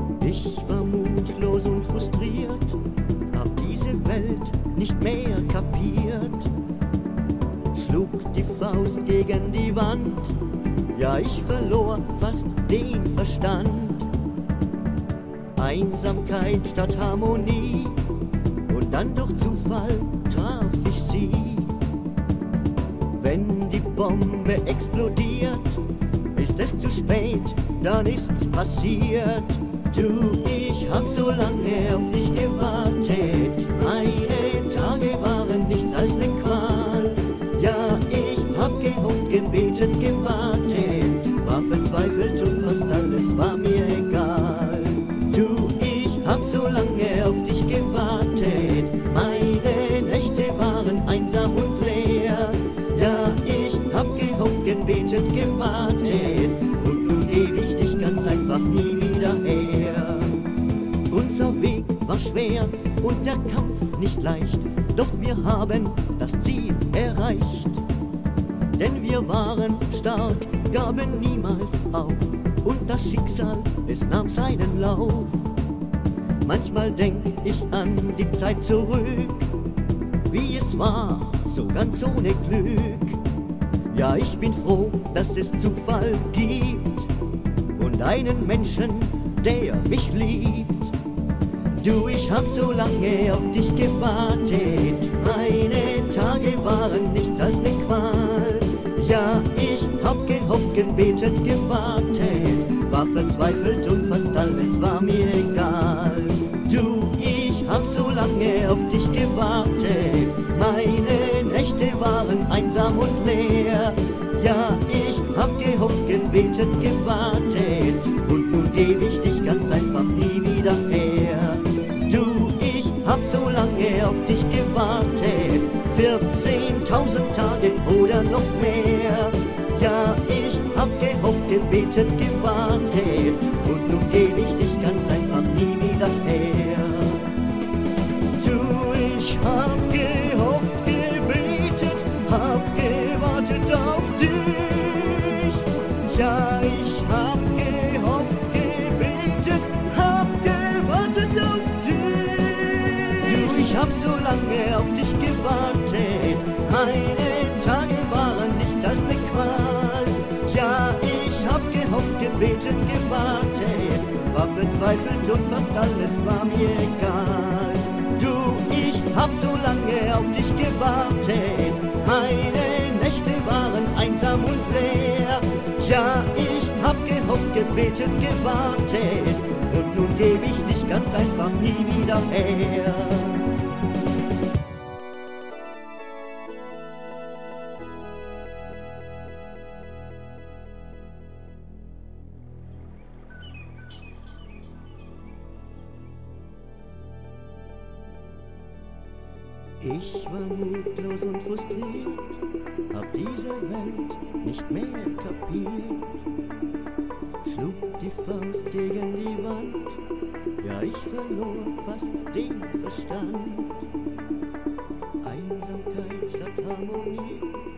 Ich war mutlos und frustriert, hab diese Welt nicht mehr kapiert. Schlug die Faust gegen die Wand, ja, ich verlor fast den Verstand. Einsamkeit statt Harmonie, und dann durch Zufall traf ich sie. Wenn die Bombe explodiert, ist es zu spät, dann ist's passiert. Du, ich hab so lange auf dich gewartet, meine Tage waren nichts als ne Qual. Ja, ich hab gehofft, gebetet, gewartet, war verzweifelt und fast alles war mir egal. Du, ich hab so lange auf dich gewartet, meine Nächte waren einsam und leer. Ja, ich hab gehofft, gebetet, gewartet, und nun geb ich dich ganz einfach nie wieder her. Unser Weg war schwer und der Kampf nicht leicht, doch wir haben das Ziel erreicht. Denn wir waren stark, gaben niemals auf, und das Schicksal, es nahm seinen Lauf. Manchmal denk ich an die Zeit zurück, wie es war, so ganz ohne Glück. Ja, ich bin froh, dass es Zufall gibt und einen Menschen, der mich liebt. Du, ich hab so lange auf dich gewartet, meine Tage waren nichts als ne Qual. Ja, ich hab gehofft, gebetet, gewartet, war verzweifelt und fast alles war mir egal. Du, ich hab so lange auf dich gewartet, meine Nächte waren einsam und leer. Ja, ich hab gehofft, gebetet, gewartet, und nun geb ich dich ganz einfach nie wieder her. Du, ich hab so lange auf dich gewartet, 14.000 Tage oder noch mehr. Ja, ich hab gehofft, gebetet, gewartet, und nun geb ich dich ganz einfach nie wieder her. Du, ich hab gehofft, gebetet, hab gewartet auf dich. Ja, ich hab gehofft, gebetet, hab gewartet auf dich. Du, ich hab so lange auf dich gewartet, meine Tage waren nichts als ne Qual. Ja, ich hab gehofft, gebetet, gewartet, war verzweifelt und fast alles war mir egal. Du, ich hab so lange auf dich gewartet, meine Nächte waren einsam und leer. Ja, ich hab gehofft, gebetet, gewartet, und nun geb ich dich ganz einfach nie wieder her. Ich war mutlos und frustriert, hab diese Welt nicht mehr kapiert. Schlug die Faust gegen die Wand, ja, ich verlor fast den Verstand. Einsamkeit statt Harmonie,